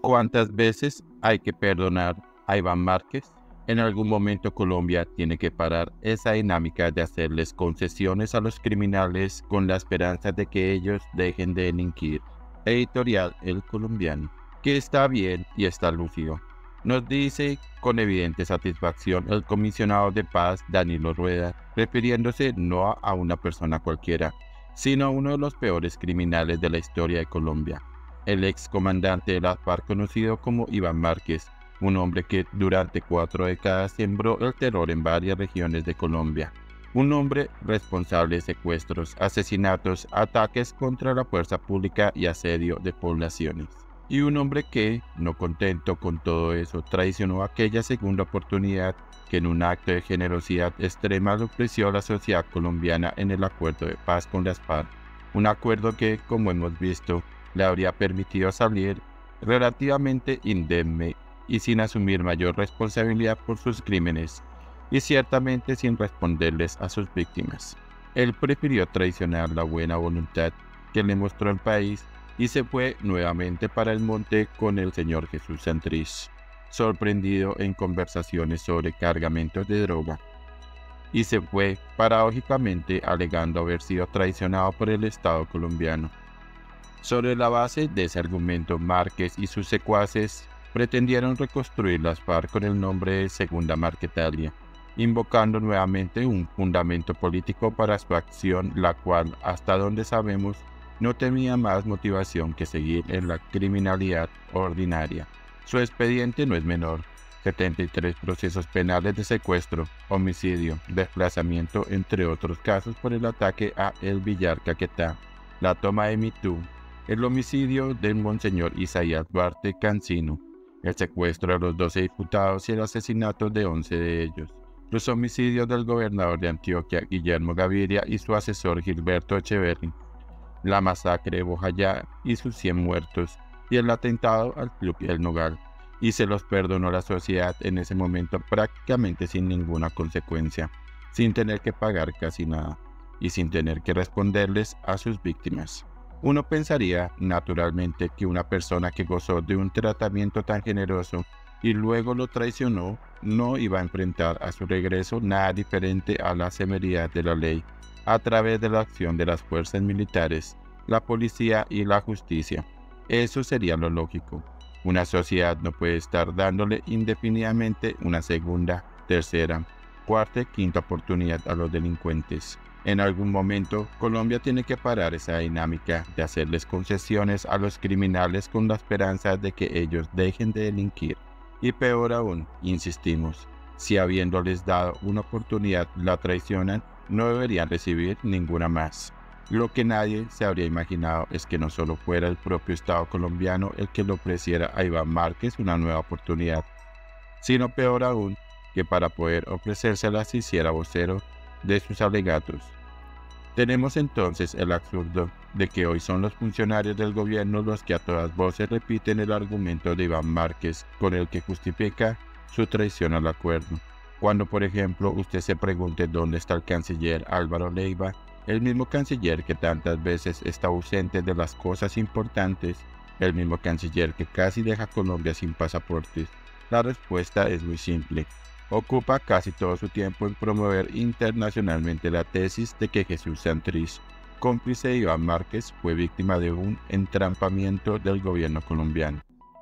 ¿Cuántas veces hay que perdonar a Iván Márquez? En algún momento Colombia tiene que parar esa dinámica de hacerles concesiones a los criminales con la esperanza de que ellos dejen de delinquir. Editorial El Colombiano, que está bien y está lúcido. Nos dice con evidente satisfacción el comisionado de paz Danilo Rueda, refiriéndose no a una persona cualquiera, sino a uno de los peores criminales de la historia de Colombia, el excomandante de las FARC conocido como Iván Márquez, un hombre que durante 4 décadas sembró el terror en varias regiones de Colombia. Un hombre responsable de secuestros, asesinatos, ataques contra la fuerza pública y asedio de poblaciones. Y un hombre que, no contento con todo eso, traicionó aquella segunda oportunidad que en un acto de generosidad extrema le ofreció a la sociedad colombiana en el acuerdo de paz con las FARC. Un acuerdo que, como hemos visto, le habría permitido salir relativamente indemne y sin asumir mayor responsabilidad por sus crímenes, y ciertamente sin responderles a sus víctimas. Él prefirió traicionar la buena voluntad que le mostró el país y se fue nuevamente para el monte con el señor Jesús Santrich, sorprendido en conversaciones sobre cargamentos de droga, y se fue paradójicamente alegando haber sido traicionado por el Estado colombiano. Sobre la base de ese argumento, Márquez y sus secuaces pretendieron reconstruir las FARC con el nombre de Segunda Marquetalia, invocando nuevamente un fundamento político para su acción, la cual, hasta donde sabemos, no tenía más motivación que seguir en la criminalidad ordinaria. Su expediente no es menor: 73 procesos penales de secuestro, homicidio, desplazamiento, entre otros casos por el ataque a El Villar Caquetá, la toma de Mitú, el homicidio del Monseñor Isaías Duarte Cancino, el secuestro de los 12 diputados y el asesinato de 11 de ellos, los homicidios del gobernador de Antioquia, Guillermo Gaviria, y su asesor Gilberto Echeverri, la masacre de Bojayá y sus 100 muertos, y el atentado al Club El Nogal, y se los perdonó la sociedad en ese momento prácticamente sin ninguna consecuencia, sin tener que pagar casi nada, y sin tener que responderles a sus víctimas. Uno pensaría, naturalmente, que una persona que gozó de un tratamiento tan generoso y luego lo traicionó, no iba a enfrentar a su regreso nada diferente a la severidad de la ley, a través de la acción de las fuerzas militares, la policía y la justicia. Eso sería lo lógico. Una sociedad no puede estar dándole indefinidamente una segunda, tercera, cuarta y quinta oportunidad a los delincuentes. En algún momento, Colombia tiene que parar esa dinámica de hacerles concesiones a los criminales con la esperanza de que ellos dejen de delinquir. Y peor aún, insistimos, si habiéndoles dado una oportunidad la traicionan, no deberían recibir ninguna más. Lo que nadie se habría imaginado es que no solo fuera el propio Estado colombiano el que le ofreciera a Iván Márquez una nueva oportunidad, sino peor aún, que para poder ofrecérsela se hiciera vocero de sus alegatos. Tenemos entonces el absurdo de que hoy son los funcionarios del gobierno los que a todas voces repiten el argumento de Iván Márquez con el que justifica su traición al acuerdo. Cuando, por ejemplo, usted se pregunte dónde está el canciller Álvaro Leiva, el mismo canciller que tantas veces está ausente de las cosas importantes, el mismo canciller que casi deja a Colombia sin pasaportes, la respuesta es muy simple. Ocupa casi todo su tiempo en promover internacionalmente la tesis de que Jesús Santrich, cómplice de Iván Márquez, fue víctima de un entrampamiento del gobierno colombiano.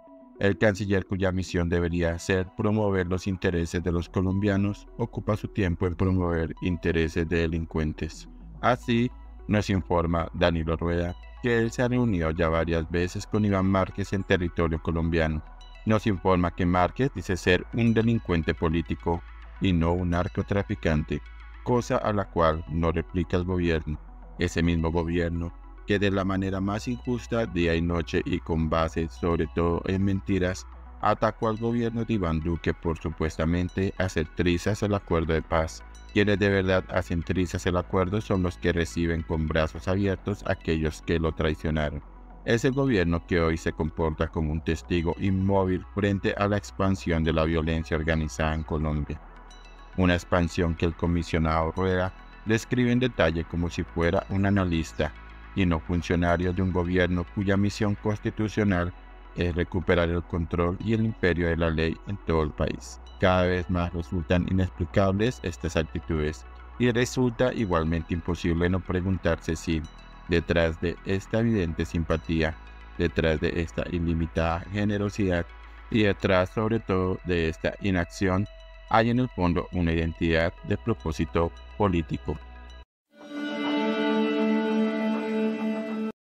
El canciller, cuya misión debería ser promover los intereses de los colombianos, ocupa su tiempo en promover intereses de delincuentes. Así, nos informa Danilo Rueda que él se ha reunido ya varias veces con Iván Márquez en territorio colombiano. Nos informa que Márquez dice ser un delincuente político y no un narcotraficante, cosa a la cual no replica el gobierno, ese mismo gobierno que de la manera más injusta, día y noche y con base sobre todo en mentiras, atacó al gobierno de Iván Duque por supuestamente hacer trizas el acuerdo de paz. Quienes de verdad hacen trizas el acuerdo son los que reciben con brazos abiertos a aquellos que lo traicionaron. Es el gobierno que hoy se comporta como un testigo inmóvil frente a la expansión de la violencia organizada en Colombia. Una expansión que el comisionado Rueda describe en detalle como si fuera un analista y no funcionario de un gobierno cuya misión constitucional es recuperar el control y el imperio de la ley en todo el país. Cada vez más resultan inexplicables estas actitudes y resulta igualmente imposible no preguntarse si, detrás de esta evidente simpatía, detrás de esta ilimitada generosidad y detrás sobre todo de esta inacción, hay en el fondo una identidad de propósito político.